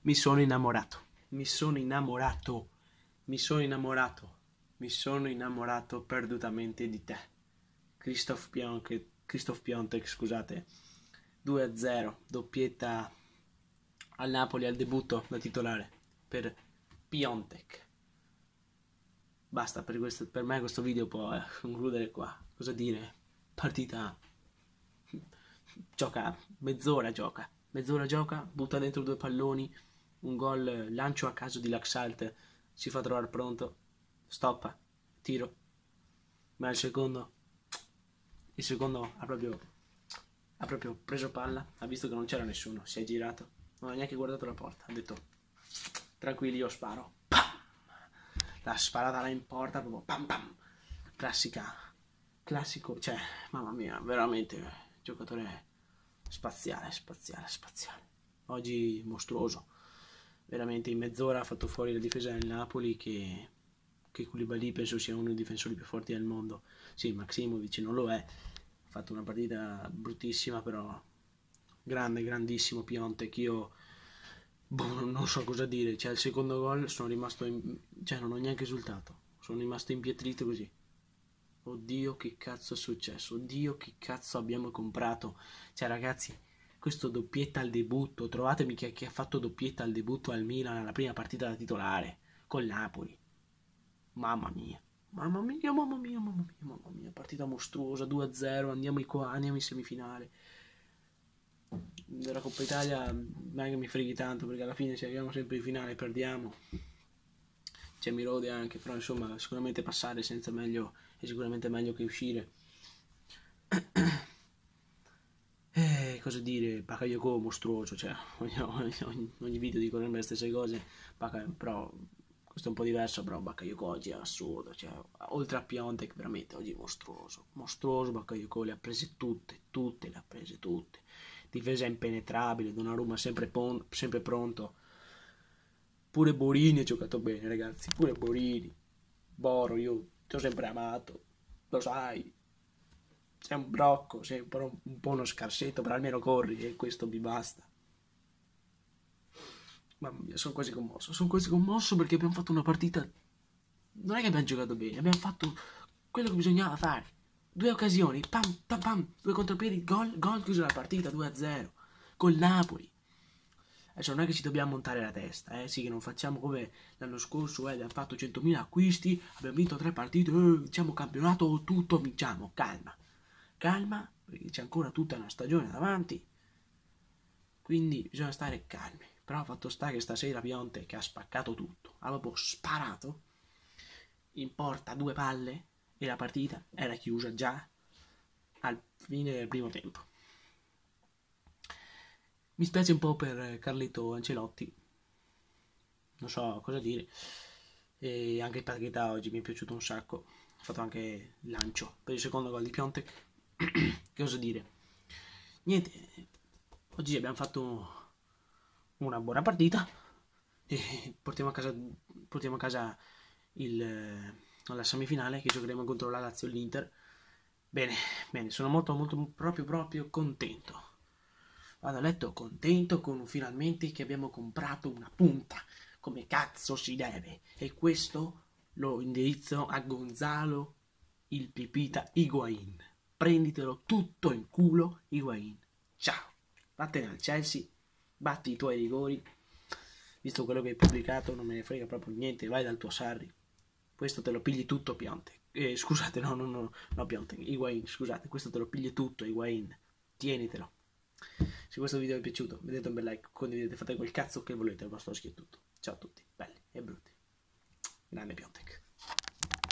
Mi sono innamorato. Mi sono innamorato. Mi sono innamorato. Mi sono innamorato perdutamente di te. Christoph Piątek, scusate. 2-0, doppietta al Napoli al debutto da titolare per Piątek. Basta, per me questo video può concludere qua. Cosa dire? Partita mezz'ora gioca, butta dentro 2 palloni, un gol, lancio a caso di Laxalt, si fa trovare pronto, stoppa, tiro, ma il secondo ha proprio preso palla, ha visto che non c'era nessuno, si è girato, non ha neanche guardato la porta, ha detto tranquilli, io sparo, pam! La sparata là in porta, proprio pam pam, classico, cioè, mamma mia, veramente giocatore spaziale. Oggi mostruoso. Veramente in mezz'ora ha fatto fuori la difesa del Napoli che Koulibaly penso sia uno dei difensori più forti del mondo. Sì, Maksimovic non lo è. Ha fatto una partita bruttissima, però grandissimo Piątek. Io non so cosa dire. Cioè, il secondo gol sono rimasto cioè, non ho neanche esultato. Sono rimasto impietrito così. Oddio, che cazzo è successo? Oddio, che cazzo abbiamo comprato? Cioè, ragazzi, questo doppietta al debutto. Trovatemi chi ha fatto doppietta al debutto al Milan alla prima partita da titolare col Napoli. Mamma mia. Partita mostruosa, 2-0, andiamo in semifinale. Della Coppa Italia non è che mi freghi tanto, perché alla fine ci arriviamo sempre in finale, perdiamo. C'è Mirode anche, però insomma sicuramente passare senza meglio è sicuramente meglio che uscire. Cosa dire, Bakayoko mostruoso, cioè ogni video dico sempre le stesse cose, però questo è un po' diverso, però Bakayoko oggi è assurdo, cioè oltre a Piątek veramente oggi è mostruoso Bakayoko, le ha prese tutte, le ha prese tutte, difesa impenetrabile, Donnarumma sempre pronto. Pure Borini ha giocato bene, ragazzi, pure Borini. Boro, io ti ho sempre amato, lo sai. Sei un brocco, sei un po' uno scarsetto, però almeno corri e questo mi basta. Mamma mia, sono quasi commosso perché abbiamo fatto una partita. Non è che abbiamo giocato bene, abbiamo fatto quello che bisognava fare. 2 occasioni, pam, pam, pam, 2 contropiedi, gol, chiusa la partita, 2-0, col Napoli. Adesso non è che ci dobbiamo montare la testa, sì, che non facciamo come l'anno scorso, abbiamo fatto 100.000 acquisti, abbiamo vinto 3 partite, diciamo campionato, tutto vinciamo, calma, perché c'è ancora tutta una stagione davanti, quindi bisogna stare calmi. Però fatto sta che stasera Piątek che ha spaccato tutto, ha proprio sparato in porta 2 palle e la partita era chiusa già al fine del primo tempo. Mi spiace un po' per Carletto Ancelotti, non so cosa dire, e anche Paquetá oggi mi è piaciuto un sacco, ha fatto anche il lancio per il secondo gol di Piątek. Che oso dire? Niente, oggi abbiamo fatto una buona partita e portiamo a casa la semifinale che giocheremo contro la Lazio e l'Inter. Bene, sono molto proprio contento. Vado a letto contento con finalmente che abbiamo comprato una punta come cazzo si deve, e questo lo indirizzo a Gonzalo il Pipita Higuaín. Prenditelo tutto in culo, Higuaín. Ciao, vattene al Chelsea, batti i tuoi rigori, visto quello che hai pubblicato non me ne frega proprio niente, vai dal tuo Sarri, questo te lo pigli tutto Piątek, scusate, no Piątek, Higuaín, scusate, questo te lo pigli tutto Higuaín, tienitelo. Se questo video vi è piaciuto mettete un bel like, condividete, fate quel cazzo che volete, il vostro occhio è tutto. Ciao a tutti, belli e brutti. Grande Piątek.